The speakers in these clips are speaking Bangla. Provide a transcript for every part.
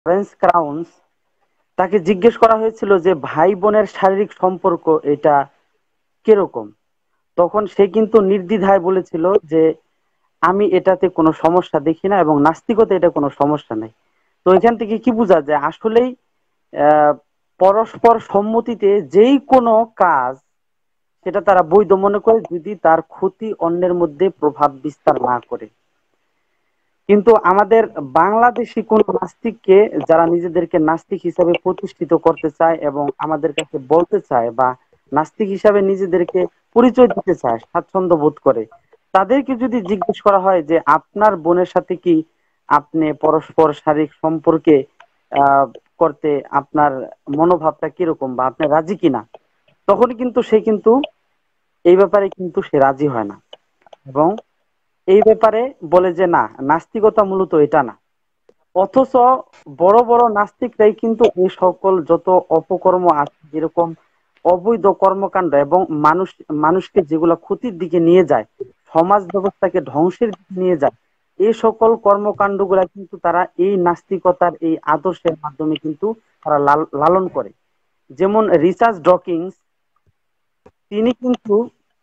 লরেন্স ক্রাউন্স, তাকে জিজ্ঞেস করা হয়েছিল যে ভাই বোনের শারীরিক সম্পর্ক এটা কিরকম। তখন সে কিন্তু নির্দ্বিধায় বলেছিল যে আমি এটাতে কোনো সমস্যা দেখি না এবং নাস্তিকতা এটা কোনো সমস্যা নাই। তো এখান থেকে কি বোঝা যায় আসলেই আহ, পরস্পর সম্মতিতে যেই কোনো কাজ সেটা তারা বৈধ মনে করে যদি তার ক্ষতি অন্যের মধ্যে প্রভাব বিস্তার না করে। কিন্তু আমাদের বাংলাদেশি কোন নাস্তিককে, যারা নিজেদেরকে নাস্তিক হিসাবে প্রতিষ্ঠিত করতে চায় এবং আমাদের কাছে বলতে চায় বা নাস্তিক হিসাবে নিজেদেরকে পরিচয় দিতে চায়, স্বাচ্ছন্দ্য বোধ করে, তাদেরকে যদি জিজ্ঞেস করা হয় যে আপনার বোনের সাথে কি আপনি পরস্পর শারীরিক সম্পর্কে আহ করতে আপনার মনোভাবটা কিরকম বা আপনি রাজি কিনা, তখন কিন্তু সে কিন্তু এই ব্যাপারে কিন্তু সে রাজি হয় না এবং এই ব্যাপারে বলে যে না, নাস্তিকতা মূলত এটা না। অথচ বড় বড় নাস্তিকরাই কিন্তু এই সকল যত অপকর্ম আছে, যেরকম অবৈধ কর্মকাণ্ড এবং মানুষকে যেগুলো ক্ষতির দিকে নিয়ে যায়, সমাজ ব্যবস্থাকে ধ্বংসের দিকে নিয়ে যায়, এই সকল কর্মকাণ্ডগুলা কিন্তু তারা এই নাস্তিকতার এই আদর্শের মাধ্যমে কিন্তু তারা লালন করে। যেমন রিচার্ড ডকিন্স, তিনি কিন্তু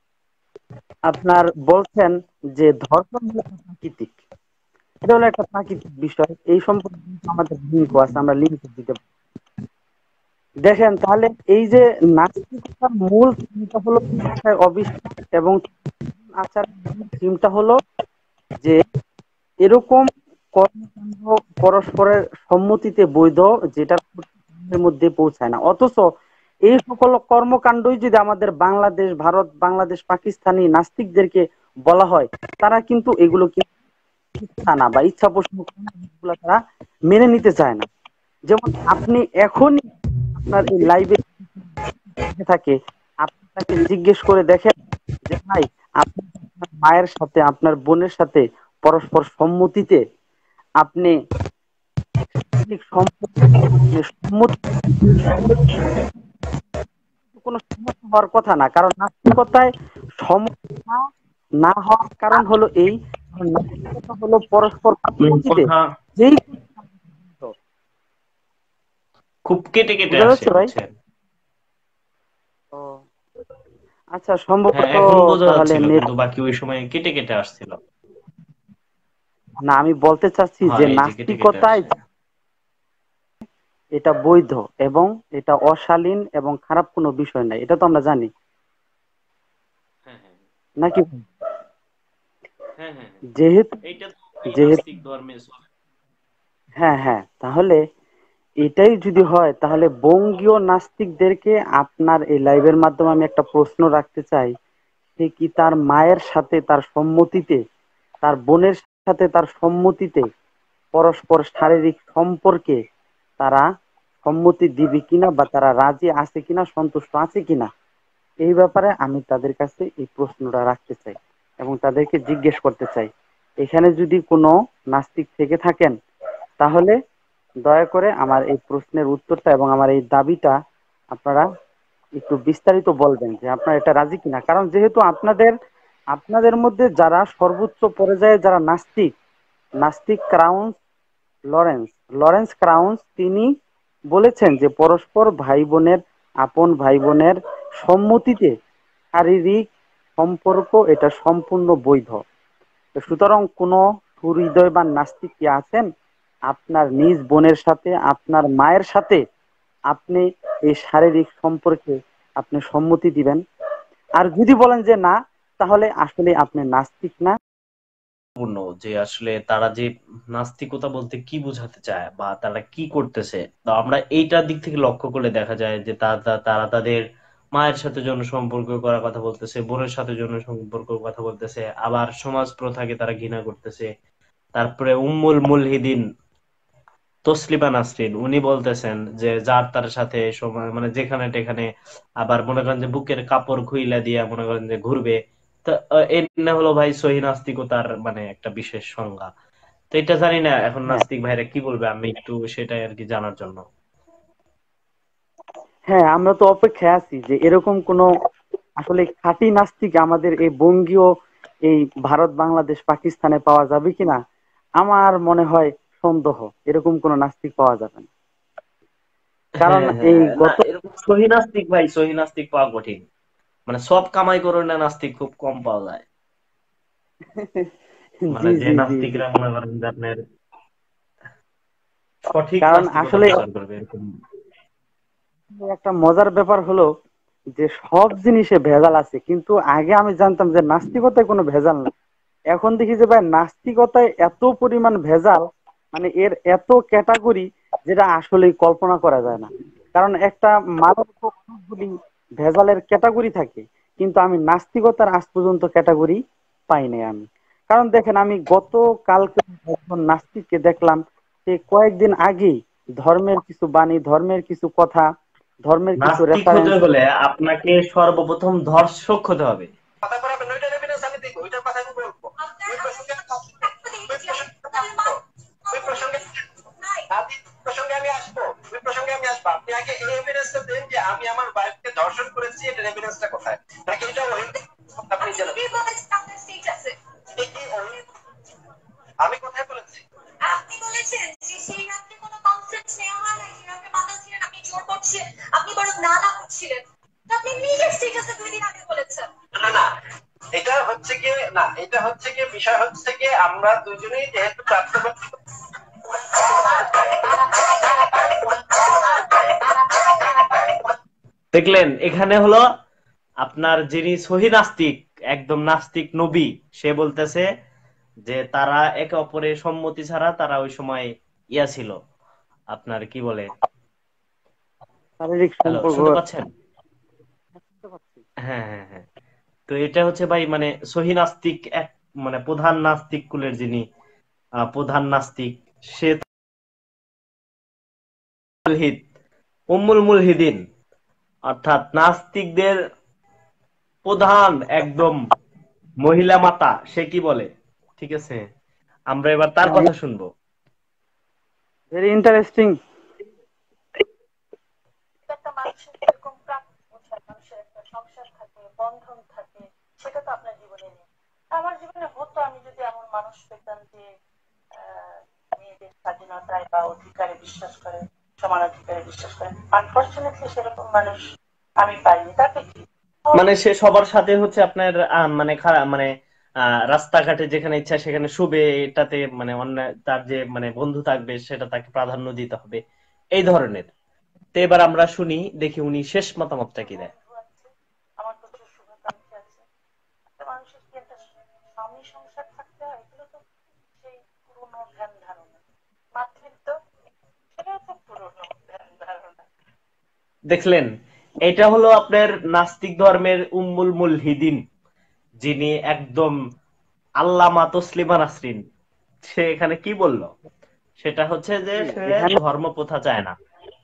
আপনার বলছেন যে ধর্ষণ হলো একটা প্রাকৃতিক, এটা হলো একটা প্রাকৃতিক বিষয়, এই সম্পর্কে কিন্তু আমাদের লিঙ্ক আছে, আমরা লিঙ্ক দিতে পারি। দেখেন তাহলে এই যে নাস্তিকতার মূল থিমটা হলো অবিশ্বাস এবং আচারের মূল থিমটা হলো যে এরকম কর্মকাণ্ড পরস্পরের সম্মতিতে বৈধ, যেটা এর মধ্যে পৌঁছায় না। অথচ এই সকল কর্মকাণ্ডই যদি আমাদের বাংলাদেশ, ভারত, বাংলাদেশ, পাকিস্তানি নাস্তিকদেরকে বলা হয়, তারা কিন্তু এগুলো ইচ্ছা না বা ইচ্ছা পোষণ করে না, এগুলো তারা মেনে নিতে চায় না। যেমন আপনি এখনই আপনার এই লাইভে থাকে, আপনি তাকে জিজ্ঞেস করে দেখেন যে ভাই, আপনি আপনার মায়ের সাথে আপনার বোনের সাথে পরস্পর সম্মতিতে আপনি শারীরিক সম্পর্ক, আপনি সম্মতি, কোনো সমস্যা হওয়ার কথা না। কারণ নাস্তিকতায় সমস্যা না হওয়ার কারণ হলো এই, কারণ নাস্তিকতা হলো পরস্পর আপনার সম্মতিতে কথা যেই, খুব কেটে কেটে বুঝা আসে, যাচ্ছে ভাই? বুঝছেন? ও আচ্ছা, হ্যাঁ, সম্ভবত এখন বোঝা তাহলে যাচ্ছিল, নেট। কিন্তু বাকি ওই সময় কেটে কেটে আসছিল। না, আমি বলতে চাচ্ছি হ্যাঁ, যে এই যে কেটে কেটে নাস্তিকতায় আসে। এটা বৈধ এবং এটা অশালীন এবং খারাপ কোনো বিষয় নাই, এটা তো আমরা জানি হ্যাঁ, হ্যাঁ, নাকি? হ্যাঁ, হ্যাঁ, হ্যাঁ। যেহেতু এইটা তো এই যেহেতু নাস্তিক ধর্মে চলে। হ্যাঁ হ্যাঁ, তাহলে এটাই যদি হয় তাহলে বঙ্গীয় নাস্তিকদেরকে আপনার এই লাইভের মাধ্যমে আমি একটা প্রশ্ন রাখতে চাই, সে কি তার মায়ের সাথে তার সম্মতিতে, তার বোনের সাথে তার সম্মতিতে পরস্পর শারীরিক সম্পর্কে তারা সম্মতি দিবে কিনা বা তারা রাজি আছে কিনা, সন্তুষ্ট আছে কিনা, এই ব্যাপারে আমি তাদের কাছে এই প্রশ্নটা রাখতে চাই এবং তাদেরকে জিজ্ঞেস করতে চাই। এখানে যদি কোনো নাস্তিক থেকে থাকেন, তাহলে দয়া করে আমার এই প্রশ্নের উত্তরটা এবং আমার এই দাবিটা আপনারা একটু বিস্তারিত বলবেন যে আপনারা এটা রাজি কিনা। কারণ যেহেতু আপনাদের আপনাদের মধ্যে যারা সর্বোচ্চ পর্যায়ে যারা নাস্তিক, নাস্তিক ক্রাউন লরেন্স, লরেন্স ক্রাউন্স, তিনি বলেছেন যে পরস্পর ভাই বোনের, আপন ভাই বোনের সম্মতিতে শারীরিক সম্পর্ক এটা সম্পূর্ণ বৈধ। তো সুতরাং কোনো সুহৃদয়বান নাস্তিক কি আছেন আপনার নিজ বোনের সাথে, আপনার মায়ের সাথে আপনি এই শারীরিক সম্পর্কে আপনি সম্মতি দিবেন? আর যদি বলেন যে না, তাহলে আসলে আপনি নাস্তিক না। পূর্ণ যে আসলে তারা যে নাস্তিকতা বলতে কি বোঝাতে চায় বা তারা কি করতেছে, তো আমরা এইটার দিক থেকে লক্ষ্য করলে দেখা যায় যে তারা তাদের মায়ের সাথে যৌন সম্পর্ক করার কথা বলতেছে, বোনের সাথে যৌন সম্পর্ক কথা বলতেছে, আবার সমাজ প্রথাকে তারা ঘৃণা করতেছে। তারপরে উম্মুল মুলহিদিন তসলিমা নাসরিন উনি বলতেছেন যে যার তার সাথে সময় মানে যেখানে টেখানে, আবার মনে করেন যে বুকের কাপড় খুইলা দিয়া মনে করেন যে ঘুরবে। তো এর না হলো ভাই সহি নাস্তিকতার মানে একটা বিশেষ সংজ্ঞা। তো এটা জানি না এখন হ্যাঁ নাস্তিক ভাইরা কি বলবে, আমি একটু সেটাই আর কি জানার জন্য। হ্যাঁ, আমরা তো অপেক্ষায় আছি যে এরকম কোন আসলে খাঁটি নাস্তিক আমাদের এই বঙ্গীয়, এই ভারত, বাংলাদেশ, পাকিস্তানে পাওয়া যাবে কিনা। আমার মনে হয় সন্দেহ, এরকম কোন নাস্তিক পাওয়া যাবে না। কারণ হ্যাঁ এই হ্যাঁ, না গত এরকম সহি নাস্তিক ভাই, সহি নাস্তিক পাওয়া কঠিন। মানে সব কামাই করে না নাস্তিক খুব কম পাওয়া যায়। মানে জি যে জি জি জি। নাস্তিকরা মনে করেন যে আপনার সঠিক কারণ নাস্তিকতা আসলে প্রচার করবে এরকম। একটা মজার ব্যাপার হলো যে সব জিনিসে ভেজাল আছে, কিন্তু আগে আমি জানতাম যে নাস্তিকতায় কোনো ভেজাল না। এখন দেখি যে ভাই নাস্তিকতায় এত পরিমাণ ভেজাল, মানে এর এত ক্যাটাগরি, যেটা আসলে কল্পনা করা যায় না। কারণ একটা মানব অনেকগুলি ভেজালের ক্যাটাগরি থাকে, কিন্তু আমি নাস্তিকতার আজ পর্যন্ত ক্যাটাগরি পাই নাই আমি। কারণ দেখেন, আমি গত কালকে একজন নাস্তিককে দেখলাম, সে কয়েকদিন আগেই ধর্মের কিছু বাণী, ধর্মের কিছু কথা, ধর্মের কিছু নাস্তিক হতে রেফারেন্স। হলে আপনাকে সর্বপ্রথম ধর্ষক হতে হবে। আমি কোথায় বলেছি? আপনি বলেছেন যে সেই রাত্রে কোনো কনসেপ্ট নেওয়া হয় নাই, সেই রাত্রে মাতাল ছিলেন, আপনি জোর করছিলেন, আপনি বরং না না করছিলেন। তো আপনি নিজের স্ট্যাটাসে 2 দিন আগে বলেছেন। না না, এটা হচ্ছে কি, না এটা হচ্ছে কি, বিষয় হচ্ছে কি, আমরা দুজনেই যেহেতু প্রাপ্তবয়স্ক। দেখলেন, এখানে হলো আপনার যিনি সহি নাস্তিক, একদম নাস্তিক নবী, সে বলতেছে যে তারা একে অপরের সম্মতি ছাড়া তারা ওই সময় ইয়া ছিল, আপনার কি বলে, শারীরিক হ্যালো সম্পর্ক। শুনতে পাচ্ছেন? বুঝতে পারছি। হ্যাঁ হ্যাঁ হ্যাঁ। তো এটা হচ্ছে ভাই মানে সহি নাস্তিক, এক মানে প্রধান নাস্তিক কুলের যিনি প্রধান নাস্তিক, সে মুলহিদ, উম্মুল মুলহিদিন, অর্থাৎ নাস্তিকদের প্রধান একদম মহিলা মাতা, সে কি বলে, ঠিক আছে, আমরা এবার তার হ্যাঁ, কথা শুনবো। Very interesting. একটা মানুষের যেরকম প্রাপ্য বোঝায়, মানুষের একটা সংসার থাকে, বন্ধন থাকে, সেটা তো আপনার জীবনে নেই। আমার জীবনে হতো, আমি যদি এমন মানুষ পেতাম যে মেয়েদের স্বাধীনতায় বা অধিকারে বিশ্বাস করে, সমান অধিকারে বিশ্বাস করে। আনফর্চুনেটলি সেরকম মানুষ আমি পাইনি। তাতে কি, মানে সে সবার সাথে হচ্ছে আপনার মানে খারাপ মানে রাস্তাঘাটে যেখানে ইচ্ছা সেখানে শুবে, এটাতে মানে অন্য তার যে মানে বন্ধু থাকবে সেটা তাকে প্রাধান্য দিতে হবে, এই ধরনের। তো এবার আমরা শুনি, দেখি উনি শেষ মতামতটা কি দেয়। বন্ধু আছে, আমার প্রচুর শুভাকাঙ্ক্ষী আছে। একটা মানুষের কি একটা স্বামী সংসার থাকতে হয়, এগুলো তো সেই পুরোনো ধ্যান ধারণা। মাতৃত্ব, সেটাও তো পুরোনো ধ্যান ধারণা। দেখলেন, এটা হলো আপনার নাস্তিক ধর্মের উম্মুল মুলহিদিন, যিনি একদম আল্লামা তসলিমা নাসরিন, সে এখানে কি বলল, সেটা হচ্ছে যে জি, সে এখানে ধর্ম প্রথা চায় না।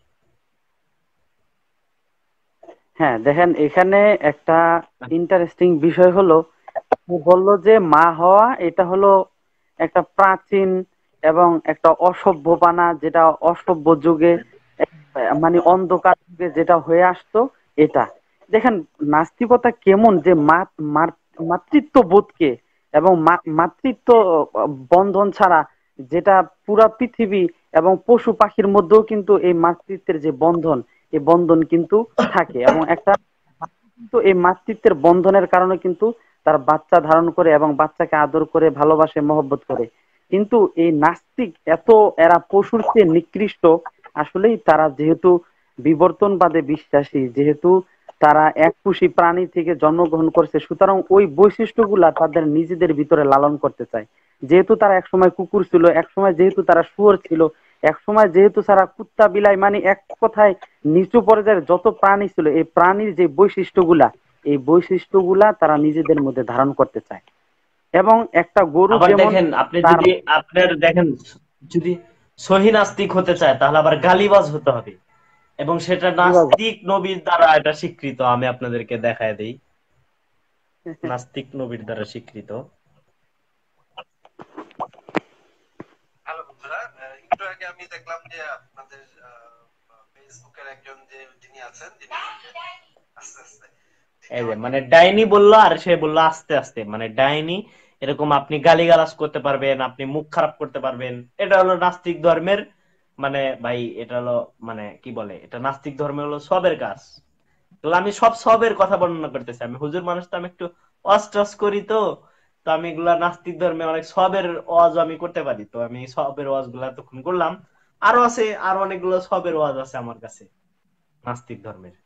হ্যাঁ দেখেন, এখানে একটা ইন্টারেস্টিং বিষয় হলো, ও বলল যে মা হওয়া এটা হলো একটা প্রাচীন এবং একটা অসভ্যপানা, যেটা অসভ্য যুগে, মানে অন্ধকার যুগে যেটা হয়ে আসতো এটা। দেখেন নাস্তিকতা কেমন, যে মাতৃত্ব বোধকে এবং মাতৃত্ব বন্ধন ছাড়া, যেটা পুরা পৃথিবী এবং পশু পাখির মধ্যেও কিন্তু এই মাতৃত্বের যে বন্ধন, এই বন্ধন কিন্তু থাকে, এবং একটা কিন্তু এই মাতৃত্বের বন্ধনের কারণে কিন্তু তার বাচ্চা ধারণ করে এবং বাচ্চাকে আদর করে, ভালোবাসে, মহব্বত করে। কিন্তু এই নাস্তিক এত, এরা পশুর চেয়ে নিকৃষ্ট। আসলেই তারা যেহেতু বিবর্তনবাদে বিশ্বাসী, যেহেতু তারা একপুষী প্রাণী থেকে জন্মগ্রহণ করছে, সুতরাং ওই বৈশিষ্ট্যগুলা তাদের নিজেদের ভিতরে লালন করতে চায়। যেহেতু তারা একসময় কুকুর ছিল, একসময় যেহেতু তারা শুয়োর ছিল, একসময় যেহেতু তারা কুত্তা বিলাই, মানে এক কথায় নিচু পর্যায়ের যত প্রাণী ছিল, এই প্রাণীর যে বৈশিষ্ট্যগুলা, এই বৈশিষ্ট্যগুলা তারা নিজেদের মধ্যে ধারণ করতে চায়। এবং একটা গরু আবার যেমন দেখেন, আপনি তার যদি আপনার দেখেন, যদি সহি নাস্তিক হতে চায় তাহলে আবার গালিবাজ হতে হবে, এবং সেটা নাস্তিক নবীর দ্বারা এটা স্বীকৃত। আমি আপনাদেরকে দেখায় দেই, নাস্তিক নবীর দ্বারা স্বীকৃত। হ্যালো বন্ধুরা, একটু আগে আমি দেখলাম যে আপনাদের ফেসবুকের একজন যে যিনি আছেন, যিনি আস্তে আস্তে এই যে আমাকে মানে ডাইনি বললো আর সে বললো আস্তে আস্তে, মানে ডাইনি এরকম আপনি গালিগালাজ করতে পারবেন, আপনি মুখ খারাপ করতে পারবেন। এটা হলো নাস্তিক ধর্মের মানে ভাই, এটা হলো মানে কি বলে, এটা নাস্তিক ধর্মে হলো সবের কাজ। তো আমি সব সবের কথা বর্ণনা করতেছি, আমি হুজুর মানুষ তো, আমি একটু ওয়াজ টস করি তো। তো আমি এগুলা নাস্তিক ধর্মে অনেক সবের ওয়াজ আমি করতে পারি, তো আমি সবের ওয়াজ গুলা তখন করলাম। আরো আছে, আরো অনেকগুলো সবের ওয়াজ আছে আমার কাছে নাস্তিক ধর্মের।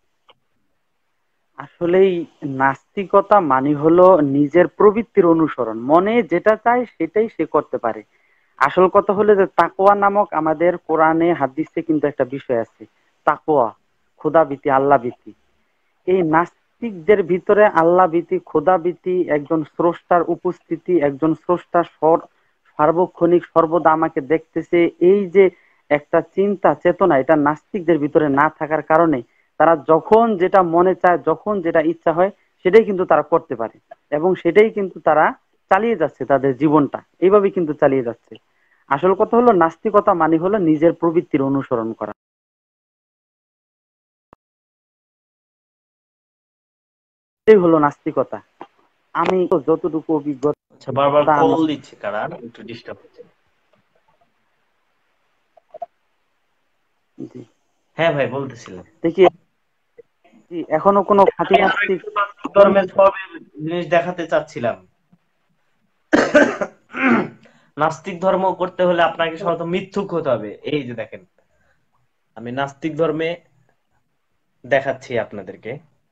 আসলেই নাস্তিকতা মানে হলো নিজের প্রবৃত্তির অনুসরণ, মনে যেটা চায় সেটাই সে করতে পারে। আসল কথা হলো যে তাকওয়া নামক আমাদের কোরআনে হাদিসে কিন্তু একটা বিষয় আছে, তাকওয়া, খোদাভীতি, আল্লাহ ভীতি। এই নাস্তিকদের ভিতরে আল্লাহ ভীতি, খোদা ভীতি, একজন স্রষ্টার উপস্থিতি, একজন স্রষ্টা সার্বক্ষণিক সর্বদা আমাকে দেখতেছে, এই যে একটা চিন্তা চেতনা, এটা নাস্তিকদের ভিতরে না থাকার কারণে তারা যখন যেটা মনে চায়, যখন যেটা ইচ্ছা হয় সেটাই কিন্তু তারা করতে পারে, এবং সেটাই কিন্তু তারা চালিয়ে যাচ্ছে, তাদের জীবনটা এইভাবে কিন্তু চালিয়ে যাচ্ছে। আসল কথা হলো নাস্তিকতা মানে হলো নিজের প্রবৃত্তির অনুসরণ করা, এটাই হলো নাস্তিকতা। আমি তো যতটুকু অভিজ্ঞতা, আচ্ছা, বারবার আমি কল দিচ্ছে কারা, একটু ডিস্টার্ব হচ্ছে। জি, হ্যাঁ ভাই, বলতেছিলাম। দেখি, জি, এখনো কোনো খাঁটি আমি আরো নাস্তিক। একটু নাস্তিক ধর্মের সবের জিনিস দেখাতে চাচ্ছিলাম। নাস্তিক ধর্ম করতে হলে আপনাকে সাধারণত মিথ্যুক হতে হবে। এই যে দেখেন, আমি নাস্তিক ধর্মে দেখাচ্ছি আপনাদেরকে।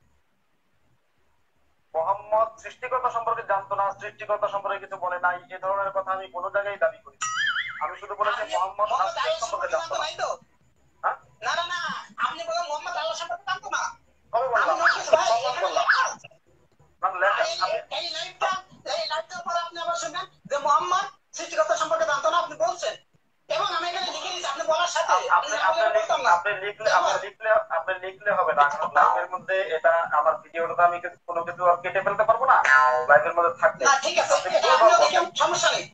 মোহাম্মদ সৃষ্টিকর্তা সম্পর্কে জানতো না, সৃষ্টিকর্তা সম্পর্কে কিছু বলে নাই, এ ধরনের কথা আমি কোনো জায়গায় দাবি করি। আমি শুধু বলেছি মোহাম্মদ নাস্তিক সম্পর্কে জানতো না। হ্যাঁ? না না না, আপনি বলেন মোহাম্মদ আল্লাহ সম্পর্কে জানতো না। কবে বললাম? কখন বললাম? এই লাইভটার পরে আপনি আবার শুনবেন যে মোহাম্মদ সৃষ্টিকর্তা সম্পর্কে জানতো না, আপনি বলছেন। এবং আমি এখানে লিখে দিয়েছি আপনি বলার সাথে আপনি লিখলে হবে না। লাইভের মধ্যে এটা আমার ভিডিওটা আমি কোনো কিছু আর কেটে ফেলতে পারবো না, লাইভের মধ্যে থাকতে। না ঠিক আছে, এটা আপনিও লিখেন, সমস্যা নেই।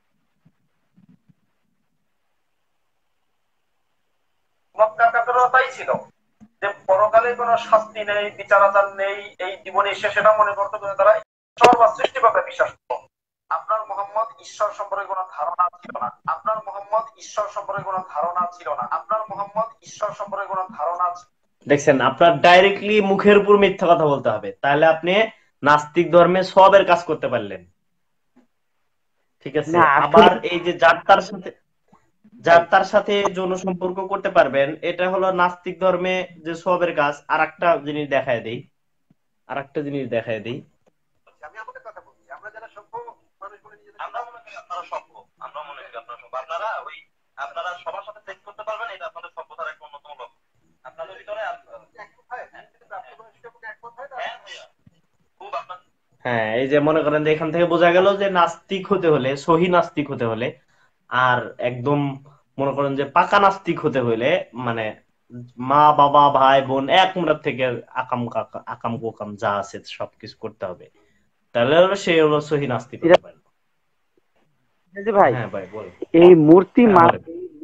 মক্কার কাফেররা তাই ছিল যে পরকালে কোনো শাস্তি নেই, বিচার আচার নেই, এই জীবনে সেটা মনে করতে করে তারা ঈশ্বর বা সৃষ্টিকর্তা বিশ্বাস করত। আপনার মোহাম্মদ ঈশ্বর সম্পর্কে কোনো ধারণা ছিল না, আপনার মোহাম্মদ ঈশ্বর সম্পর্কে কোনো ধারণা ছিল না, আপনার মোহাম্মদ ঈশ্বর সম্পর্কে কোনো ধারণা ছিল। দেখছেন, আপনার ডাইরেক্টলি মুখের উপর মিথ্যা কথা বলতে হবে, তাহলে আপনি নাস্তিক ধর্মে সবের কাজ করতে পারলেন। ঠিক আছে। না আবার আসলে এই যে যার তার সাথে যৌন সম্পর্ক করতে পারবেন, এটা হলো নাস্তিক ধর্মে যে সবের কাজ। আর একটা জিনিস দেখায় দেই, আমি আমাদের কথা বলছি, আমরা যারা সভ্য মানুষ বলে নিজেদের, আমরা মনে করি আপনারা সভ্য, আমরা মনে করি আপনারা সভ্য। আপনারা সবার সাথে সেক্স করতে পারবেন, এটা আপনাদের সভ্যতার একটা অন্যতম লক্ষ্য। আপনাদের ভিতরে খুব আপনার। হ্যাঁ, এই যে মনে করেন যে এখান থেকে বোঝা গেল যে নাস্তিক হতে হলে, সহি নাস্তিক হতে হলে, আর একদম মনে করেন যে পাকা নাস্তিক হতে হলে, মানে মা বাবা ভাই বোন এক মুরাদ থেকে আকাম কোকাম যা আছে সবকিছু করতে হবে, তাহলে হলো সে হলো সহি নাস্তিক হতে পারে। যে ভাই, হ্যাঁ ভাই, বল। এই মূর্তি হ্যাঁ বলেন।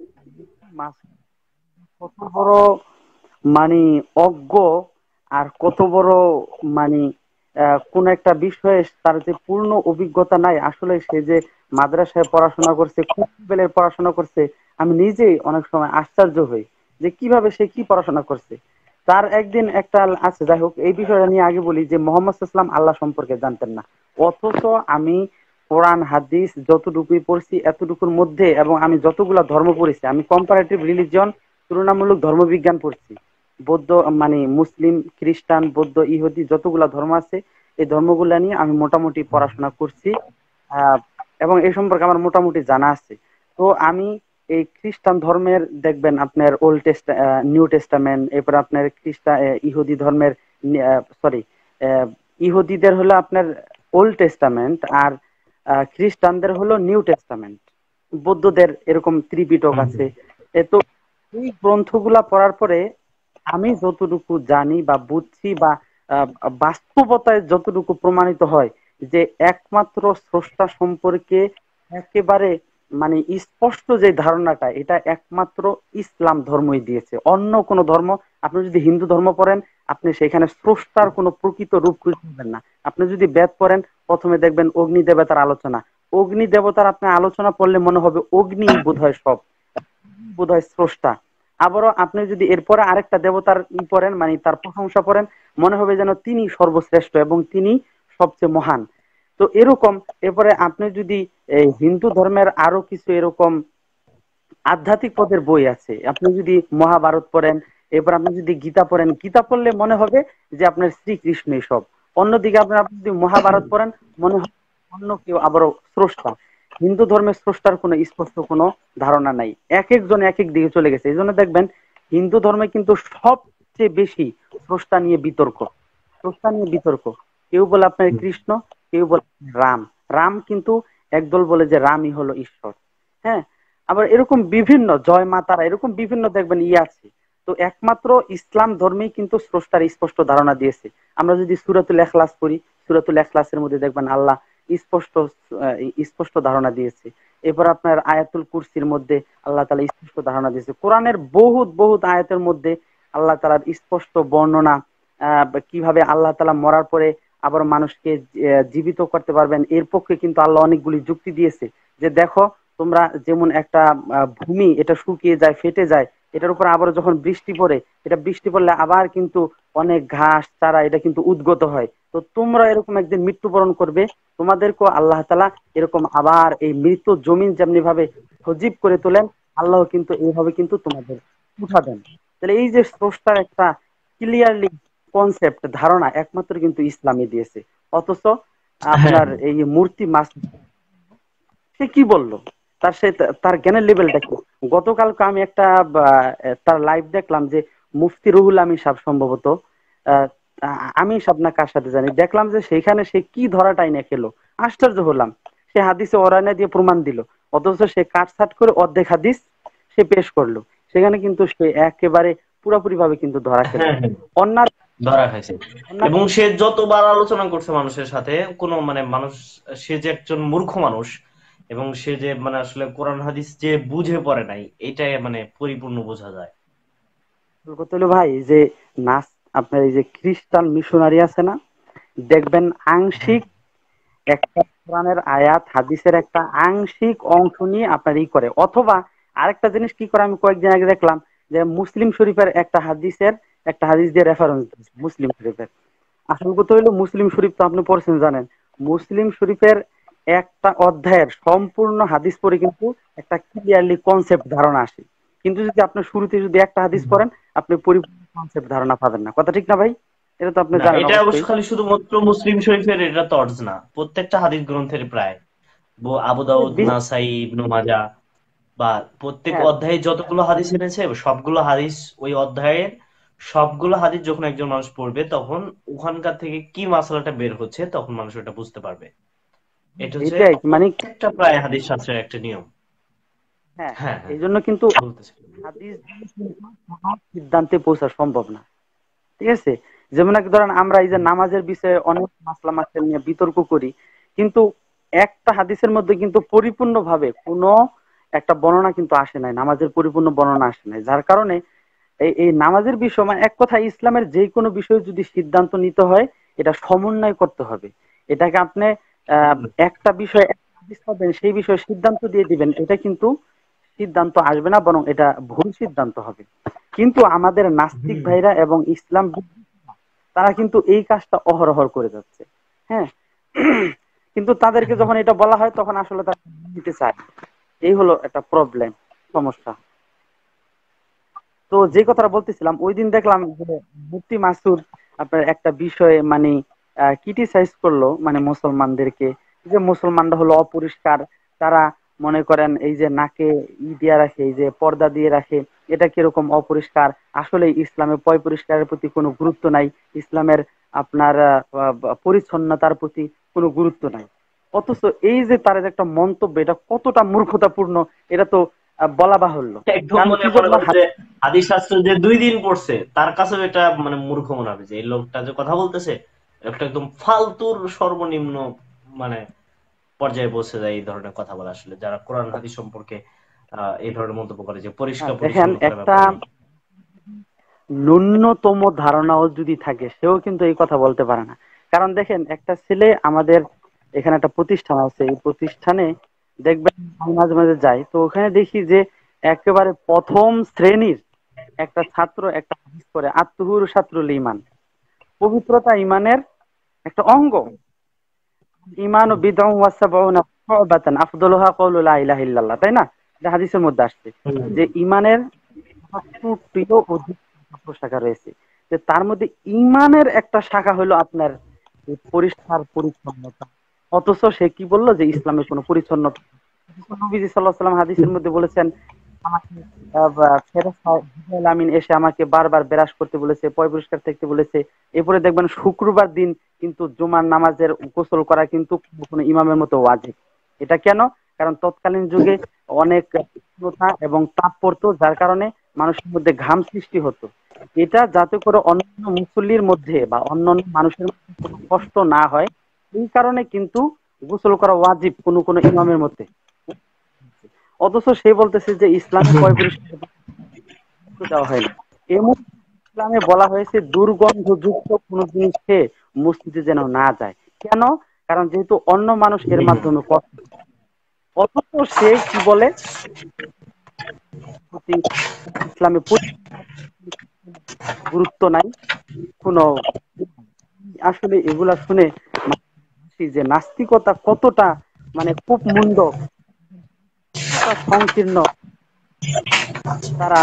কত বড় মানে অজ্ঞ, আর কত বড় মানে কোন একটা বিষয়ে তার যে পূর্ণ অভিজ্ঞতা নাই। আসলে সে যে মাদ্রাসায় পড়াশোনা করছে, কোন লেভেলের পড়াশোনা করছে, আমি নিজেই অনেক সময় আশ্চর্য হই যে কিভাবে সে কি পড়াশোনা করছে। তার একদিন একটা আছে, যাই হোক, এই বিষয়টা নিয়ে আগে বলি যে মোহাম্মদ সাল্লাল্লাহু আল্লাহ সম্পর্কে জানতেন না, অথচ আমি কোরআন হাদিস যতটুকুই পড়ছি এতটুকুর মধ্যে, এবং আমি যতগুলা ধর্ম পড়েছি, আমি কম্পারেটিভ রিলিজিয়ন, তুলনামূলক ধর্মবিজ্ঞান পড়ছি, বৌদ্ধ মানে মুসলিম, খ্রিস্টান, বৌদ্ধ, ইহুদি যতগুলা ধর্ম আছে এই ধর্মগুলা নিয়ে আমি মোটামুটি পড়াশোনা করছি। আহ, এবং এই সম্পর্কে আমার মোটামুটি জানা আছে। তো আমি এই খ্রিস্টান ধর্মের দেখবেন আপনার ওল্ড টেস্ট, নিউ টেস্টামেন্ট, এরপর আপনার ইহুদি ধর্মের, সরি, ইহুদিদের হলো আপনার ওল্ড টেস্টামেন্ট, আর খ্রিস্টানদের হলো নিউ টেস্টামেন্ট, বৌদ্ধদের এরকম ত্রিপিটক আছে। তো এই গ্রন্থগুলা পড়ার পরে আমি যতটুকু জানি বা বুঝছি বা আহ, বাস্তবতায় যতটুকু প্রমাণিত হয় যে একমাত্র স্রষ্টা সম্পর্কে একেবারে মানে স্পষ্ট যে ধারণাটা, এটা একমাত্র ইসলাম ধর্মই দিয়েছে। অন্য কোন ধর্ম, আপনি যদি হিন্দু ধর্ম পড়েন, আপনি সেখানে স্রষ্টার কোনো প্রকৃত রূপ খুঁজে পাবেন না। আপনি যদি বেদ পড়েন, প্রথমে দেখবেন অগ্নি দেবতার আলোচনা। অগ্নি দেবতার আপনি আলোচনা পড়লে মনে হবে অগ্নি বোধহয় সব, বোধহয় স্রষ্টা। আবারও আপনি যদি এরপরে আরেকটা দেবতার পড়েন, মানে তার প্রশংসা করেন, মনে হবে যেন তিনি সর্বশ্রেষ্ঠ এবং তিনি সবচেয়ে মহান। তো এরকম, এরপরে আপনি যদি এই হিন্দু ধর্মের আরো কিছু এরকম আধ্যাত্মিক পদের বই আছে, আপনি যদি মহাভারত পড়েন, এরপর আপনি যদি গীতা পড়েন, গীতা পড়লে মনে হবে যে আপনার শ্রীকৃষ্ণই সব। অন্যদিকে আপনি যদি মহাভারত পড়েন, মনে হবে অন্য কেউ আবারও স্রষ্টা। হিন্দু ধর্মের স্রষ্টার কোনো স্পষ্ট কোনো ধারণা নাই, এক একজন এক এক দিকে চলে গেছে। এই জন্য দেখবেন হিন্দু ধর্মে কিন্তু সবচেয়ে বেশি স্রষ্টা নিয়ে বিতর্ক, স্রষ্টা নিয়ে বিতর্ক। কেউ বলে আপনার কৃষ্ণ, কেউ বলে রাম। রাম কিন্তু একদল বলে যে রামই হলো ঈশ্বর। হ্যাঁ, আবার এরকম বিভিন্ন জয় মাতারা, এরকম বিভিন্ন দেখবেন আছে। তো একমাত্র ইসলাম ধর্মেই কিন্তু স্রষ্টার স্পষ্ট ধারণা দিয়েছে। আমরা যদি সূরাতুল ইখলাস পড়ি, সূরাতুল ইখলাসের মধ্যে দেখবেন আল্লাহ স্পষ্ট স্পষ্ট ধারণা দিয়েছে। এরপর আপনার আয়াতুল কুরসির মধ্যে আল্লাহ তাআলা স্পষ্ট ধারণা দিয়েছে। কোরআনের বহুত বহুত আয়াতের মধ্যে আল্লাহ তাআলার স্পষ্ট বর্ণনা, কিভাবে আল্লাহ তাআলা মরার পরে আবার মানুষকে জীবিত করতে পারবেন, এর পক্ষে কিন্তু আল্লাহ অনেকগুলি যুক্তি দিয়েছে। যে দেখো, তোমরা যেমন একটা ভূমি, এটা শুকিয়ে যায়, ফেটে যায়, এটার উপর আবার যখন বৃষ্টি পড়ে, এটা বৃষ্টি পড়লে আবার কিন্তু অনেক ঘাস চারা এটা কিন্তু উদ্গত হয়। তো তোমরা এরকম একদিন মৃত্যুবরণ করবে, তোমাদেরকেও আল্লাহ তাআলা এরকম আবার এই মৃত জমিন যেমনি ভাবে সজীব করে তোলেন, আল্লাহ কিন্তু এইভাবে কিন্তু তোমাদের উঠাবেন। তাহলে এই যে স্রষ্টার একটা ক্লিয়ারলি কনসেপ্ট, ধারণা একমাত্র কিন্তু ইসলামে দিয়েছে। অথচ হ্যাঁ, আপনার এই মূর্তি মাস, সে কি বললো, তার সে তার জ্ঞানের লেভেলটা কি? গতকালকে আমি একটা তার লাইভ দেখলাম, যে মুফতি রুহুল আমিন সাহেব সম্ভবত, আহ, আমি সাহেব না কার সাথে জানি, দেখলাম যে সেখানে সে কি ধরাটাই না খেলো। আশ্চর্য হলাম। সে হাদিসে ওরানা দিয়ে প্রমাণ দিল, অথচ সে কাটছাট করে অর্ধেক হাদিস সে পেশ করলো। সেখানে কিন্তু সে একেবারে পুরোপুরি ভাবে কিন্তু ধরা খেলো। হ্যাঁ, হ্যাঁ, অন্যার ধরা খাইছে। অন্যার এবং সে যতবার আলোচনা করছে মানুষের সাথে, কোনো মানে মানুষ, সে যে একজন মূর্খ মানুষ, এবং সে যে মানে আসলে কোরআন হাদিস যে বুঝে পড়ে নাই, এটাই মানে পরিপূর্ণ বোঝা যায়। কথা হলো ভাই, যে নাস আপনার এই যে খ্রিস্টান মিশনারি আছে না, দেখবেন হ্যাঁ, আংশিক একটা কোরআনের আয়াত হাদিসের একটা আংশিক অংশ নিয়ে আপনার করে, অথবা আরেকটা জিনিস কি করে, আমি কয়েকদিন আগে দেখলাম যে মুসলিম শরীফের একটা হাদিস দিয়ে রেফারেন্স দিচ্ছে মুসলিম শরীফের। আসল কথা হইলো, মুসলিম শরীফ তো আপনি পড়ছেন জানেন, মুসলিম শরীফের একটা অধ্যায়ের সম্পূর্ণ হাদিস পড়ে কিন্তু একটা ক্লিয়ারলি কনসেপ্ট ধারণা আসে। কিন্তু যদি আপনি শুরুতে যদি একটা হাদিস পড়েন, আপনি পরিপূর্ণ কনসেপ্ট ধারণা পাবেন না। কথা ঠিক না ভাই? এটা তো আপনি না, জানেন এটা অবশ্য অবশ্যই। খালি শুধুমাত্র মুসলিম শরীফের এটা তর্জ না, প্রত্যেকটা হাদিস গ্রন্থের প্রায়, আবু দাউদ, নাসাই, ইবনু মাজাহ, বা প্রত্যেক হ্যাঁ, অধ্যায়ে যতগুলো হাদিস এনেছে সবগুলো হাদিস, ওই অধ্যায়ের সবগুলো হাদিস যখন একজন মানুষ পড়বে, তখন ওখানকার থেকে কি মাসালাটা বের হচ্ছে, তখন মানুষ ওটা বুঝতে পারবে। এটা হচ্ছে এইটাই মানে, প্রত্যেকটা প্রায় হাদিস শাস্ত্রের একটা নিয়ম। হ্যাঁ হ্যাঁ, হ্যাঁ, হ্যাঁ, এই জন্য কিন্তু বলতেছি। হাদিস দিয়ে কিন্তু সহজ সিদ্ধান্তে পৌঁছা সম্ভব না। ঠিক আছে? যেমন এক ধরেন, আমরা এই যে নামাজের বিষয়ে অনেক মাসলা মাসাইল নিয়ে বিতর্ক করি, কিন্তু একটা হাদিসের মধ্যে কিন্তু পরিপূর্ণভাবে কোনো একটা বর্ণনা কিন্তু আসে নাই, নামাজের পরিপূর্ণ বর্ণনা আসে নাই। যার কারণে এই এই নামাজের বিষয়, মানে এক কথা ইসলামের যে কোনো বিষয়ে যদি সিদ্ধান্ত নিতে হয়, এটা সমন্বয় করতে হবে। এটাকে আপনি একটা বিষয় একটা হাদিস পাবেন, সেই বিষয়ে সিদ্ধান্ত দিয়ে দিবেন, এটা কিন্তু সিদ্ধান্ত আসবে না, বরং এটা ভুল সিদ্ধান্ত হবে। কিন্তু আমাদের নাস্তিক হুম, ভাইরা এবং ইসলাম তারা কিন্তু এই কাজটা অহরহ করে যাচ্ছে। হ্যাঁ, কিন্তু তাদেরকে যখন এটা বলা হয়, তখন আসলে তারা নিতে চায় না। এই হলো একটা প্রবলেম, সমস্যা। তো যে কথাটা বলতেছিলাম, ওই দিন দেখলাম যে মুফতি মাসুদ আপনার একটা বিষয়ে মানে ক্রিটিসাইজ করলো, মানে মুসলমানদেরকে, যে মুসলমানরা হলো অপরিষ্কার, তারা মনে করেন এই যে নাকে দিয়ে রাখে, এই যে পর্দা দিয়ে রাখে, এটা কিরকম অপরিষ্কার। আসলে ইসলামে পয় পরিষ্কারের প্রতি কোনো গুরুত্ব নাই, ইসলামের আপনার পরিচ্ছন্নতার প্রতি কোনো গুরুত্ব নাই। অথচ এই যে তার একটা মন্তব্য, এটা কতটা মূর্খতাপূর্ণ, এটা তো বলা বাহুল্য। একদম কারণ মানে কি মনে জন্য? করেন যে হাদিস শাস্ত্র যে 2 দিন পড়ছে, তার কাছেও এটা মানে মূর্খ মনে হবে, যে এই লোকটা যে কথা বলতেছে, লোকটা একদম ফালতুর সর্বনিম্ন, মানে পর্যায়ে পৌঁছে যায় এই ধরনের কথা বলা। আসলে যারা কোরআন হাদিস সম্পর্কে এই ধরনের মন্তব্য করে যে হ্যাঁ, পরিষ্কার দেখেন পরিচ্ছন্নতার একটা ব্যাপার নেই। ন্যূনতম ধারণাও যদি থাকে সেও কিন্তু এই কথা বলতে পারে না। কারণ দেখেন একটা ছেলে, আমাদের এখানে একটা প্রতিষ্ঠান আছে, এই প্রতিষ্ঠানে দেখবেন আমি মাঝে মাঝে যাই, তো ওখানে দেখি যে একেবারে প্রথম শ্রেণীর একটা ছাত্র একটা হাদিস করে, আত্মহুর ছাত্রুল ইমান, পবিত্রতা ইমানের একটা অঙ্গ। ইমান ও বিদআ ওয়া সাবউনা শুবাতান আফদলুহা কাউলু লা ইলাহা ইল্লাল্লাহ, তাই না? এটা হাদিসের মধ্যে আসছে যে ইমানের ৭৭টিরও অধিক শাখা রয়েছে। যে তার মধ্যে ইমানের একটা শাখা হলো আপনার এই পরিষ্কার পরিচ্ছন্নতা। অথচ সে কি বললো যে ইসলামের কোনো পরিচ্ছন্নতা নেই। নবীজি সাল্লাল্লাহু আলাইহি ওয়াসাল্লাম হাদিসের মধ্যে বলেছেন, আমাকে ফেরেশতা জিবরাইল আমিন এসে আমাকে বারবার ব্রাশ করতে বলেছে, পয় পরিষ্কার থাকতে বলেছে। এরপরে দেখবেন শুক্রবার দিন কিন্তু জুমার নামাজের গোসল করা কিন্তু কোনো ইমামের মতো ওয়াজিব। এটা কেন? কারণ তৎকালীন যুগে অনেক উষ্ণতা এবং তাপ পড়তো, যার কারণে মানুষের মধ্যে ঘাম সৃষ্টি হতো। এটা যাতে করে অন্যান্য মুসল্লির মধ্যে বা অন্যান্য মানুষের মধ্যে কোনো কষ্ট না হয়, এই কারণে কিন্তু গোসল করা ওয়াজিব কোনো কোনো ইমামের মধ্যে। অথচ সে বলতেছে যে ইসলামে পয় পরিষ্কার দেওয়া হয়নি। এমন ইসলামে বলা হয়েছে দুর্গন্ধযুক্ত কোনো জিনিস খেয়ে মসজিদে যেন না যায়। কেন? কারণ যেহেতু অন্য মানুষ এর মাধ্যমে কষ্ট পায়। অথচ সে কি বলে, প্রতি ইসলামে গুরুত্ব নাই কোনো। আসলে এগুলা শুনে যে নাস্তিকতা কতটা মানে খুব মুন্ড, কতটা সংকীর্ণ তারা।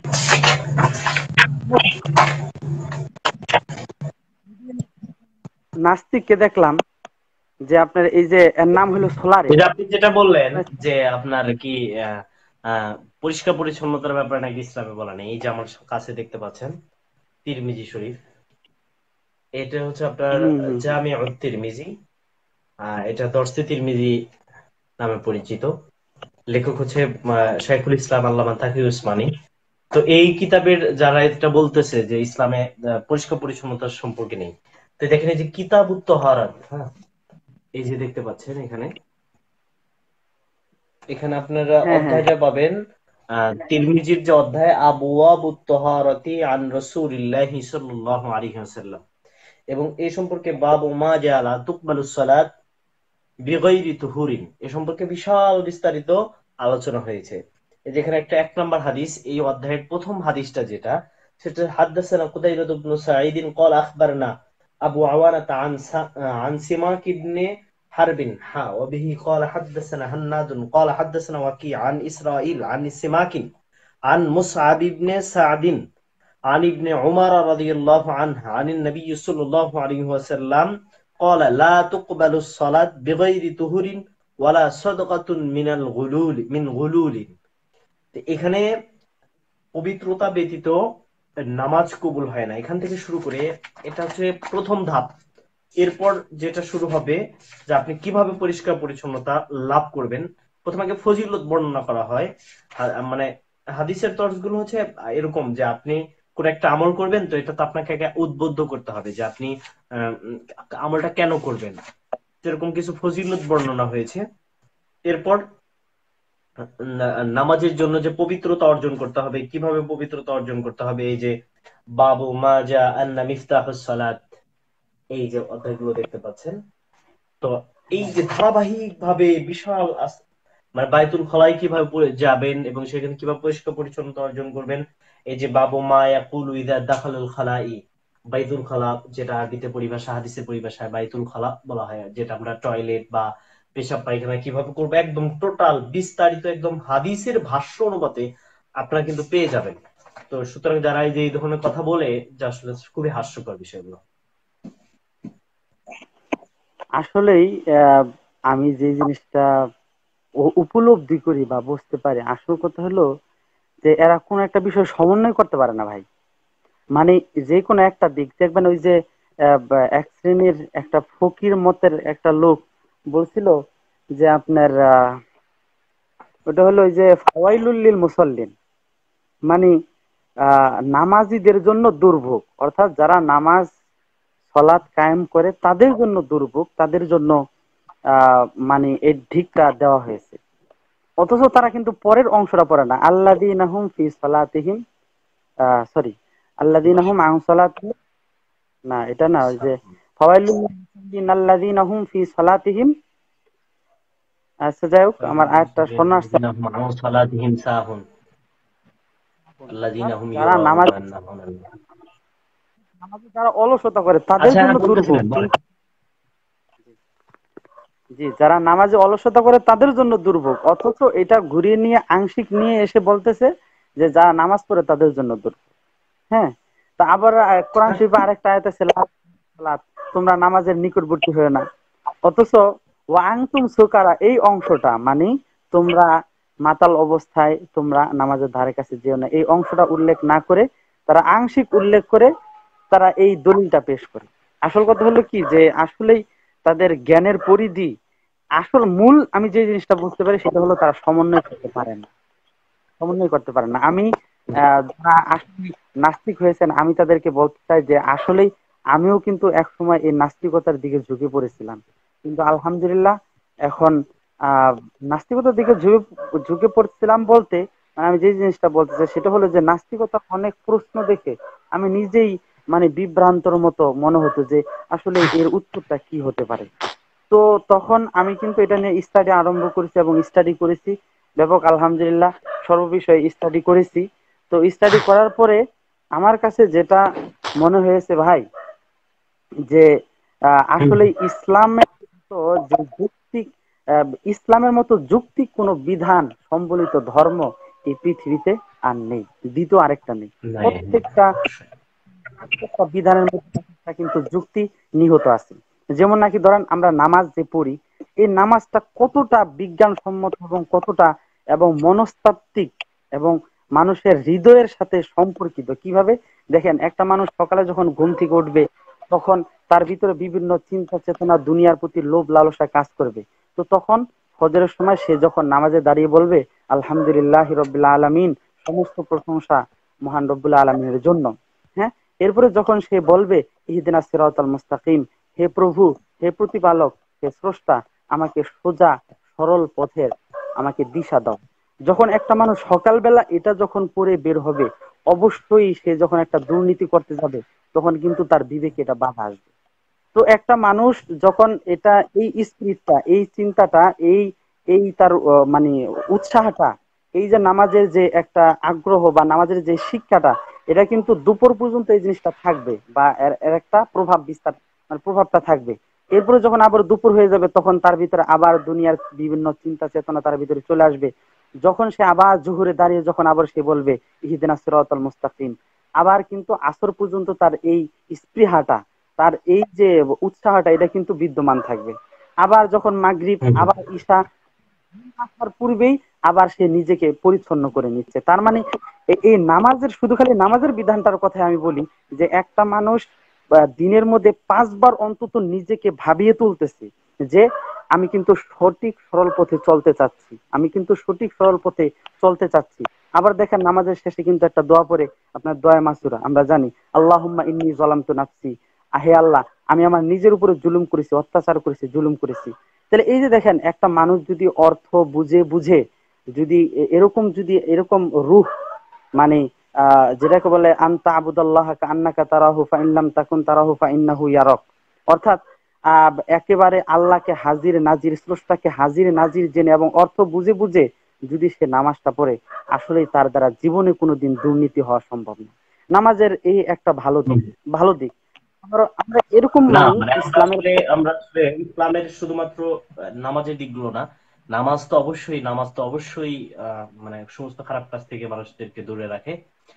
নাস্তিককে দেখলাম যে আপনার এই যে এর নাম হলো সোলারে। এই যে আপনি যেটা বললেন যে আপনার কি আহ, আহ, পরিষ্কার পরিচ্ছন্নতার ব্যাপারে নাকি ইসলামে বলা নেই, এই যে আমার কাছে দেখতে পাচ্ছেন তিরমিজি শরীফ, এটা হচ্ছে আপনার হম হম হম। জামিউত তিরমিজি। এটা দরসে তিরমিজি নামে পরিচিত। লেখক হচ্ছে শাইখুল ইসলাম আল্লামা তাকি উসমানী। তো এই কিতাবের যারা এটা বলতেছে যে ইসলামে পরিষ্কার পরিচ্ছন্নতার সম্পর্কে নেই, তো দেখেন এই যে কিতাবুত তাহারাত, হ্যাঁ, এই যে দেখতে পাচ্ছেন এখানে, এখানে আপনারা হ্যাঁ হ্যাঁ অধ্যায়টা পাবেন তিরমিজির যে অধ্যায় আবওয়াবুত তাহারাতি আন রাসূলিল্লাহি সাল্লাল্লাহু আলাইহি ওয়াসাল্লাম, এবং এই সম্পর্কে বাবু মা জাআলা তুকবালুস সালাত বিগাইরি তুহুরিন, এ সম্পর্কে বিশাল বিস্তারিত আলোচনা হয়েছে। এই যেখানে একটা ১ নম্বর হাদিস, এই অধ্যায়ের প্রথম হাদিসটা যেটা, সেটা হাদাসানা কুতাইবা ইবনে সাঈদ قال اخبرنا ابو عوانة عن سماك بن حرب وبه قال حدثنا هناد قال حدثنا وكيع عن اسرائيل عن سماك عن مصعب بن سعد عن ابن عمر رضي الله عنه عن النبي صلى الله عليه وسلم قال لا تقبل الصلاة بغير طهور ولا صدقة من الغلول من غلول। এখানে পবিত্রতা ব্যতীত নামাজ কবুল হয় না, এখান থেকে শুরু করে এটা হচ্ছে প্রথম ধাপ। এরপর যেটা শুরু হবে যে আপনি কিভাবে পরিষ্কার পরিচ্ছন্নতা লাভ করবেন। প্রথমে আগে ফজিলত বর্ণনা করা হয়। মানে হাদিসের তর্জগুলো হচ্ছে এরকম যে আপনি কোন একটা আমল করবেন, তো এটা তো আপনাকে আগে উদ্বুদ্ধ করতে হবে যে আপনি আমলটা কেন করবেন, এরকম কিছু ফজিলত বর্ণনা হয়েছে। এরপর নামাজের জন্য যে পবিত্রতা অর্জন করতে হবে, কিভাবে পবিত্রতা অর্জন করতে হবে, এই যে বাবু মা জা আন্না মিফতাহুস সালাত, এই যে অধ্যায়গুলো দেখতে পাচ্ছেন। তো এই যে ধারাবাহিক ভাবে বিশাল মানে বাইতুল খলায় কিভাবে যাবেন এবং সেখানে কিভাবে পরিষ্কার পরিচ্ছন্নতা অর্জন করবেন, এই যে বাবু মা ইয়াকুলু ইযা দাখালুল খালাই, বাইতুল খালা যেটা আরবিতে পরিভাষা, হাদিসের পরিভাষায় বাইতুল খালা বলা হয়, যেটা আমরা টয়লেট বা পেশাব পায়খানা কিভাবে করবো, একদম টোটাল বিস্তারিত একদম হাদিসের ভাষ্য অনুপাতে আপনারা কিন্তু পেয়ে যাবেন। তো সুতরাং যারা এই যে এই ধরনের কথা বলে, যে আসলে খুবই হাস্যকর বিষয়গুলো। আসলেই আমি যে জিনিসটা উপলব্ধি করি বা বুঝতে পারি, আসল কথা হলো যে এরা কোন একটা বিষয় সমন্বয় করতে পারে না ভাই। মানে যে কোনো একটা দিক দেখবেন, ওই যে এক শ্রেণীর একটা ফকির মতের একটা লোক বলছিল যে আপনার ওটা হলো ওই যে ফাওয়াইলুল লিল মুসাল্লিন, মানে নামাজীদের জন্য দুর্ভোগ, অর্থাৎ যারা নামাজ সালাত কায়েম করে তাদের জন্য দুর্ভোগ, তাদের জন্য মানে এই ধিক্কার দেওয়া হয়েছে। অথচ তারা কিন্তু পরের অংশটা পড়ে না, আল্লাযীনা হুম ফি সালাতিহিম, সরি, আল্লাযীনা হুম আন সালাতিহিম, না এটা না, ওই যে ফাওয়াইলুল লিল আল্লাযীনা হুম ফি সালাতিহিম। আচ্ছা যাই হোক, আমার আয়াতটা শোনা আসছে। আল্লাযীনা হুম আন সালাতিহিম সাহুন, আল্লাযীনা অর্থাৎ হুম যারা ইউরাউন, নামাজে যারা অলসতা করে তাদের আচ্ছা জন্য হ্যাঁ দুর্ভোগ। বলতেছিলেন বলেন। জি, যারা নামাজে অলসতা করে তাদের জন্য দুর্ভোগ, অথচ এটা ঘুরিয়ে নিয়ে আংশিক নিয়ে এসে বলতেছে যে যারা নামাজ পড়ে তাদের জন্য দুর্ভোগ। হ্যাঁ, তা আবার কোরআন শরীফে আরেকটা আয়াত আছে, সালাত, তোমরা নামাজের নিকটবর্তী হয়ে না। অথচ ওয়া আনতুম সুকারা এই অংশটা মানে তোমরা মাতাল অবস্থায় তোমরা নামাজের ধারে কাছে যেও না, এই অংশটা উল্লেখ না করে তারা আংশিক উল্লেখ করে তারা এই দলিলটা পেশ করে। আসল কথা হলো কি, যে আসলেই তাদের জ্ঞানের পরিধি, আসল মূল আমি যে জিনিসটা বুঝতে পারি সেটা হলো তারা সমন্বয় করতে পারে না, সমন্বয় করতে পারেন না। আমি যারা আসলে নাস্তিক হয়েছেন আমি তাদেরকে বলতে চাই যে আসলেই আমিও কিন্তু এক সময় এই নাস্তিকতার দিকে ঝুঁকে পড়েছিলাম, কিন্তু আলহামদুলিল্লাহ এখন আহ নাস্তিকতার দিকে ঝুঁকে পড়ছিলাম বলতে মানে আমি যে জিনিসটা বলতে চাই সেটা হলো যে নাস্তিকতার অনেক প্রশ্ন দেখে আমি নিজেই মানে বিভ্রান্তর মতো মনে হতো যে আসলে এর উত্তরটা কি হতে পারে। তো তখন আমি কিন্তু এটা নিয়ে স্টাডি আরম্ভ করেছি এবং স্টাডি করেছি ব্যাপক, আলহামদুলিল্লাহ সর্ববিষয়ে স্টাডি করেছি। তো স্টাডি করার পরে আমার কাছে যেটা মনে হয়েছে ভাই, যে হুম, আসলে ইসলামের মতো যে যৌক্তিক ইসলামের মতো যৌক্তিক কোনো বিধান সম্বলিত ধর্ম এই পৃথিবীতে আর নেই, দ্বিতীয় আরেকটা নেই। নাই, প্রত্যেকটা অবশ্যই। প্রত্যেকটা বিধানের মধ্যে একটা কিন্তু যুক্তি নিহিত আছে। যেমন নাকি ধরেন আমরা নামাজ যে পড়ি, এই নামাজটা কতটা বিজ্ঞানসম্মত এবং কতটা এবং মনস্তাত্ত্বিক এবং মানুষের হৃদয়ের সাথে সম্পর্কিত কিভাবে। দেখেন একটা মানুষ সকালে যখন ঘুম থেকে উঠবে তখন তার ভিতরে বিভিন্ন চিন্তা চেতনা দুনিয়ার প্রতি লোভ লালসা কাজ করবে। তো তখন ফজরের সময় সে যখন নামাজে দাঁড়িয়ে বলবে আলহামদুলিল্লাহ রব্বিল আলামিন, সমস্ত প্রশংসা মহান রব্বুল আলামিনের জন্য। হ্যাঁ, এরপরে যখন সে বলবে ইহদিনাস সিরাতাল মুস্তাকিম, হে প্রভু, হে প্রতিপালক, হে স্রষ্টা, আমাকে সোজা সরল পথের আমাকে দিশা দাও। যখন একটা মানুষ সকালবেলা এটা যখন পড়ে বের হবে, অবশ্যই সে যখন একটা দুর্নীতি করতে যাবে তখন কিন্তু তার বিবেকে এটা বাধা আসবে। তো একটা মানুষ যখন এটা এই স্পিরিটটা এই চিন্তাটা এই এই তার মানে উৎসাহটা, এই যে নামাজের যে একটা আগ্রহ বা নামাজের যে শিক্ষাটা, এটা কিন্তু দুপুর পর্যন্ত এই জিনিসটা থাকবে বা এর এর একটা প্রভাব বিস্তার মানে প্রভাবটা থাকবে। এরপরে যখন আবার দুপুর হয়ে যাবে তখন তার ভিতরে আবার দুনিয়ার বিভিন্ন চিন্তা চেতনা তার ভিতরে চলে আসবে। যখন সে আবার জোহরে দাঁড়িয়ে যখন আবার সে বলবে ইহদিনাস সিরাতাল মুস্তাকিম, আবার কিন্তু আসর পর্যন্ত তার এই স্পৃহাটা, তার এই যে উৎসাহটা এটা কিন্তু বিদ্যমান থাকবে। আবার যখন মাগরিব হুম, হুম, আবার ঈশা আসার পূর্বেই আবার সে নিজেকে পরিচ্ছন্ন করে নিচ্ছে। তার মানে এই নামাজের শুধু খালি নামাজের বিধানটার কথা আমি বলি যে একটা মানুষ দিনের মধ্যে 5 বার অন্তত নিজেকে ভাবিয়ে তুলতেছে যে আমি কিন্তু সঠিক সরল পথে চলতে চাচ্ছি, আমি কিন্তু সঠিক সরল পথে চলতে চাচ্ছি। আবার দেখেন নামাজের শেষে কিন্তু একটা দোয়া পড়ে, আপনার দোয়া মাসুরা আমরা জানি, আল্লাহুম্মা ইন্নী যালামতু নাফসি, আহে আল্লাহ আমি আমার নিজের উপরে জুলুম করেছি, অত্যাচার করেছি, জুলুম করেছি। তাহলে এই যে দেখেন একটা মানুষ যদি অর্থ বুঝে বুঝে যদি যদি এরকম রূহ মানে যেটাকে বলে আনতা আবুদাল্লাহ কান্নাকা তারাহু ফাইন লাম তাকুন তারাহু ফাইন্নাহু ইয়ারাক, অর্থাৎ একেবারে আল্লাহকে হাজির নাজির, স্রষ্টাকে হাজির নাজির জেনে এবং অর্থ বুঝে বুঝে যদি সে নামাজটা পড়ে, আসলেই তার দ্বারা জীবনে কোনোদিন দুর্নীতি হওয়া সম্ভব না। নামাজের এই একটা ভালো দিক, হুম। ভালো দিক। আমরা এরকম না মানি মানে ইসলামের। আমরা আসলে ইসলামের শুধুমাত্র নামাজের দিকগুলো না, নামাজ তো অবশ্যই মানে সমস্ত খারাপ কাজ থেকে মানুষদেরকে দূরে রাখে।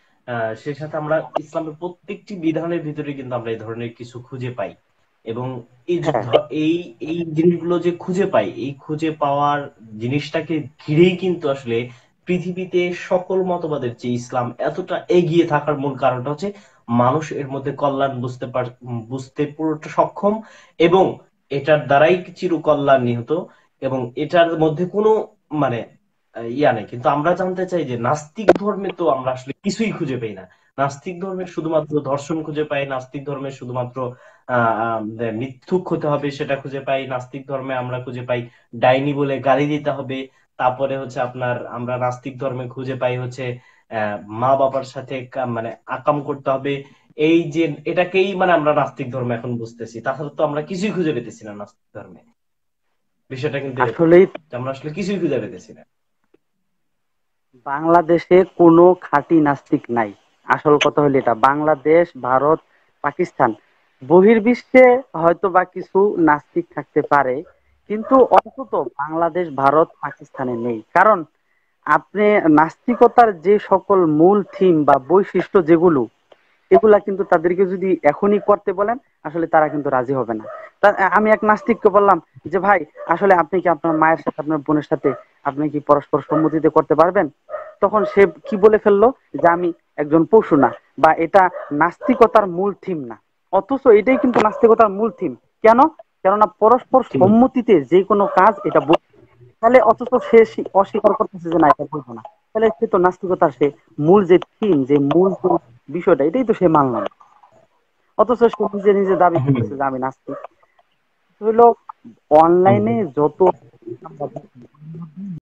সে সাথে আমরা ইসলামের প্রত্যেকটি বিধানের ভিতরে কিন্তু আমরা এই ধরনের কিছু খুঁজে পাই। এবং এই যে হ্যাঁ, এই এই জিনিসগুলো যে খুঁজে পাই, এই খুঁজে পাওয়ার জিনিসটাকে ঘিরেই কিন্তু আসলে পৃথিবীতে সকল মতবাদের যে ইসলাম এতটা এগিয়ে থাকার মূল কারণটা হচ্ছে মানুষ এর মধ্যে কল্যাণ বুঝতে পুরোটা সক্ষম, এবং এটার দ্বারাই চিরকল্যাণ নিহত, এবং এটার মধ্যে কোনো মানে ইয়া নেই। কিন্তু আমরা জানতে চাই যে নাস্তিক ধর্মে তো আমরা আসলে কিছুই খুঁজে পাই না। নাস্তিক ধর্মে শুধুমাত্র ধর্ষণ খুঁজে পাই, নাস্তিক ধর্মে শুধুমাত্র মিথ্যুক হতে হবে সেটা খুঁজে পাই, নাস্তিক ধর্মে আমরা খুঁজে পাই ডাইনি বলে গালি দিতে হবে। তারপরে হচ্ছে আপনার আমরা নাস্তিক ধর্মে খুঁজে পাই হচ্ছে মা বাবার সাথে মানে আকাম করতে হবে। এই যে এটাকেই মানে আমরা নাস্তিক ধর্ম এখন বুঝতেছি, তাছাড়া তো আমরা কিছুই খুঁজে পেতেছি না নাস্তিক ধর্মে। বিষয়টা কিন্তু এরকম আসলেই যে আমরা আসলে কিছুই খুঁজে পেতেছি না। বাংলাদেশে কোনো খাঁটি নাস্তিক নাই। আসল কথা হলো এটা, বাংলাদেশ, ভারত, পাকিস্তান, বহির্বিশ্বে হয়তো বা কিছু নাস্তিক থাকতে পারে, কিন্তু অন্তত বাংলাদেশ, ভারত, পাকিস্তানে নেই। কারণ আপনি নাস্তিকতার যে সকল মূল থিম বা বৈশিষ্ট্য যেগুলো, এগুলা কিন্তু তাদেরকে যদি এখনই করতে বলেন, আসলে তারা কিন্তু রাজি হবে না। আমি এক নাস্তিককে বললাম যে ভাই, আসলে আপনি কি আপনার মায়ের সাথে আপনার বোনের সাথে আপনি কি পরস্পর সম্মতিতে করতে পারবেন? তখন সে কি বলে ফেললো যে আমি একজন পশু না, বা এটা নাস্তিকতার মূল থিম না। অথচ এটাই কিন্তু নাস্তিকতার মূল থিম। কেন? কেননা পরস্পর ঠিক। সম্মতিতে যে কোনো কাজ এটা তাহলে অথচ সে অস্বীকার করতেছে যে না, এটা বলবো না। তাহলে সে তো নাস্তিকতার সে মূল যে থিম, যে মূল যে বিষয়টা, এটাই তো সে মানল না। অথচ সে নিজে নিজে দাবি হুম। করতেছে যে আমি নাস্তিক। হইলো হুম। অনলাইনে যত